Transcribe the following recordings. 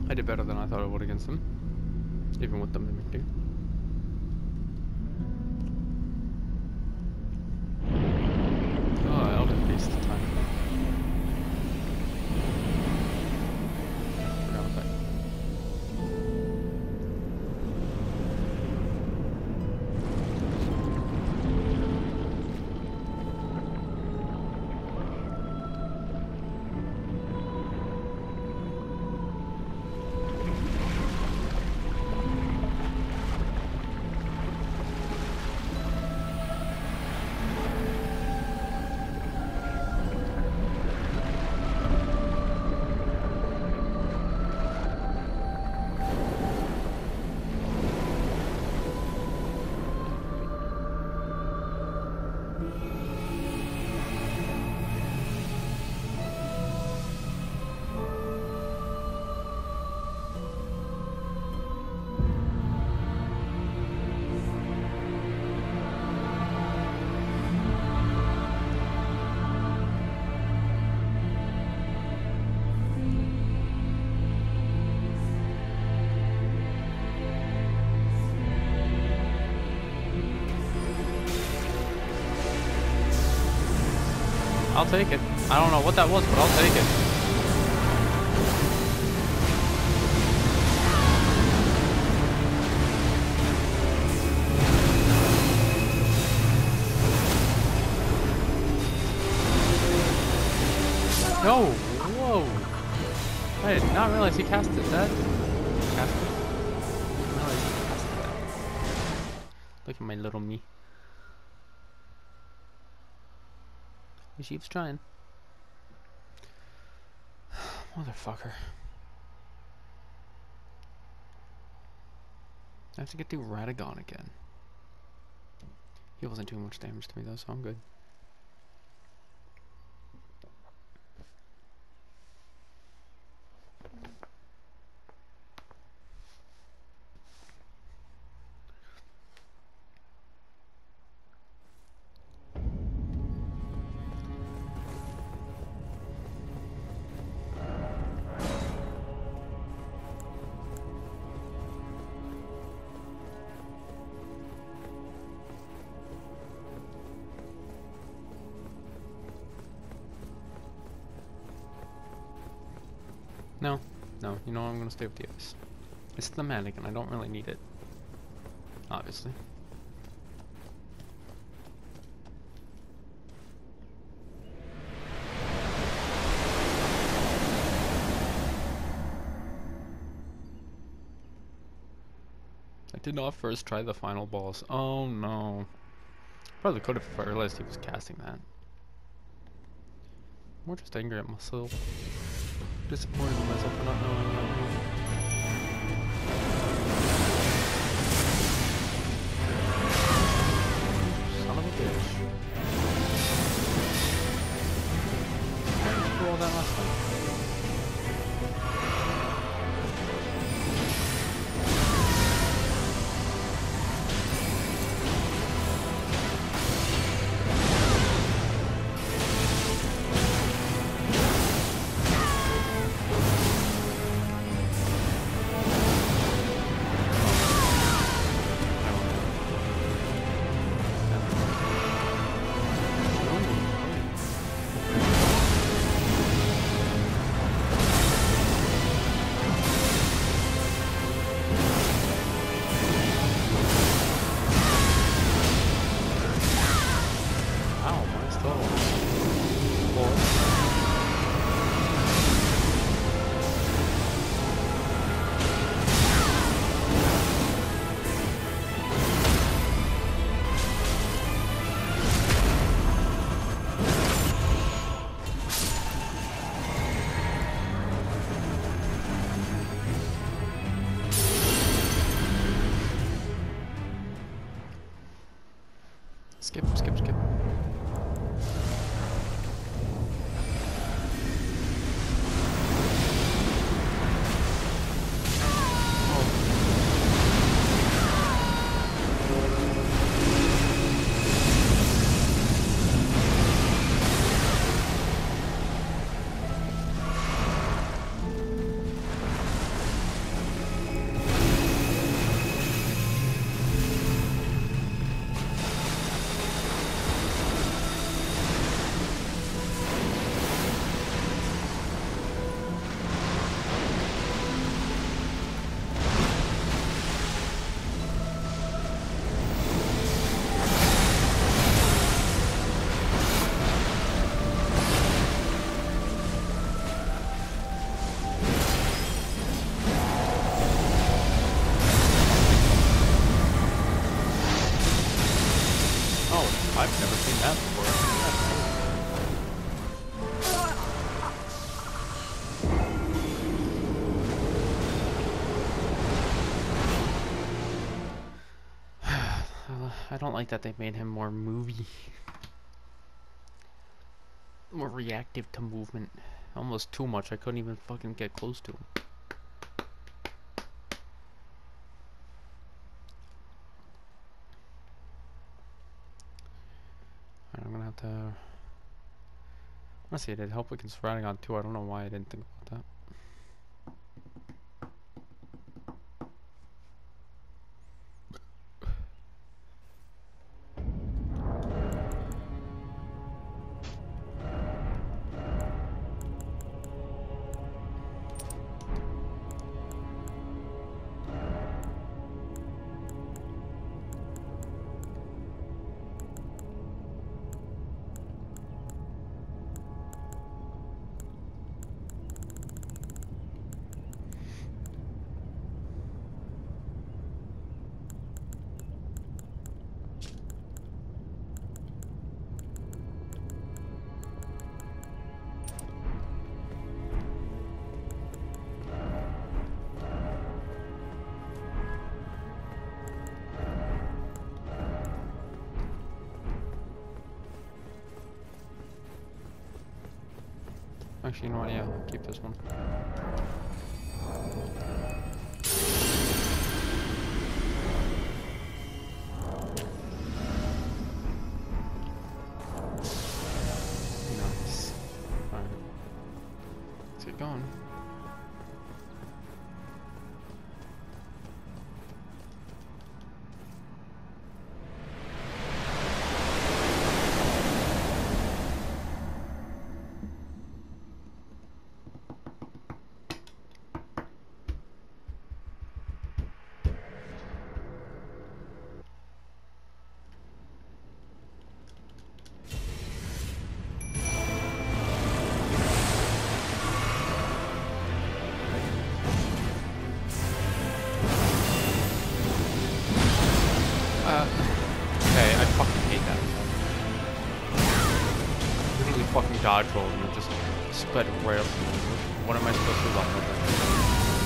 I did better than I thought I would against them, even with the Mimic dude. Oh, Elden Beast time. Forgot about that. I'll take it. I don't know what that was, but I'll take it. No! Whoa! I did not realize he casted that. Casted? I didn't realize he casted that. Look at my little me. He keeps trying. Motherfucker. I have to get through Radagon again. He wasn't doing much damage to me though, so I'm good. No, you know I'm gonna stay with the ice. It's thematic and I don't really need it. Obviously. I did not first try the final boss. Oh no. Probably could have if I realized he was casting that. More just angry at myself. Disappointed in myself for not knowing that. Son of a bitch. Why did you do all that last time? Skip. don't like that they made him more movie. More reactive to movement. Almost too much. I couldn't even fucking get close to him. Alright, I'm gonna have to... Honestly, it'd help against Radagon too. I don't know why I didn't think about that. Actually, you know what? Yeah, I'll keep this one. Nice. Alright. Let's get going. Okay, I fucking hate that. Literally fucking dodge roll and it just sped right up to me. What am I supposed to do about that?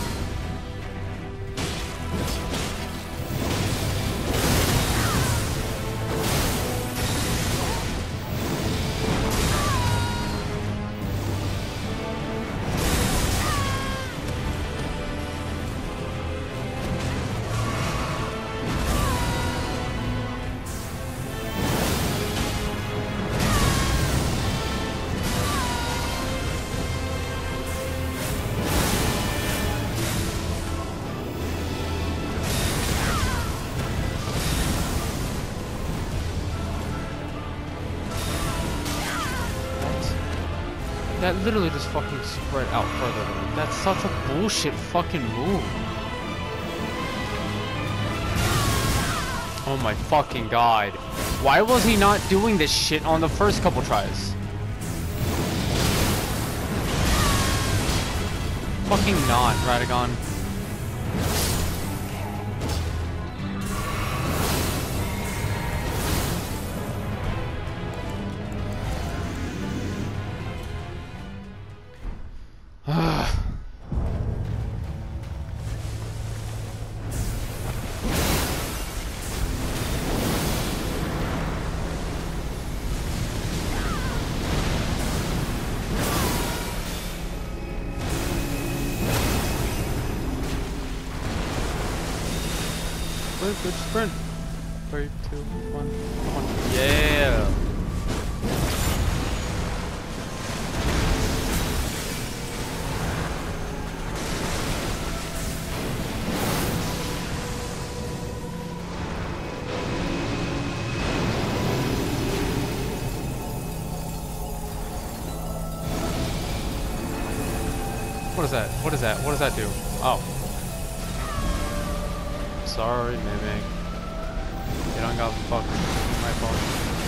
That literally just fucking spread out further. That's such a bullshit fucking move. Oh my fucking god. Why was he not doing this shit on the first couple tries? Fucking not, Radagon. Good sprint. 3, 2, 1, come on. Yeah. What is that? What is that? What does that do? Oh. Sorry, Mimic. You don't got fucking my fault.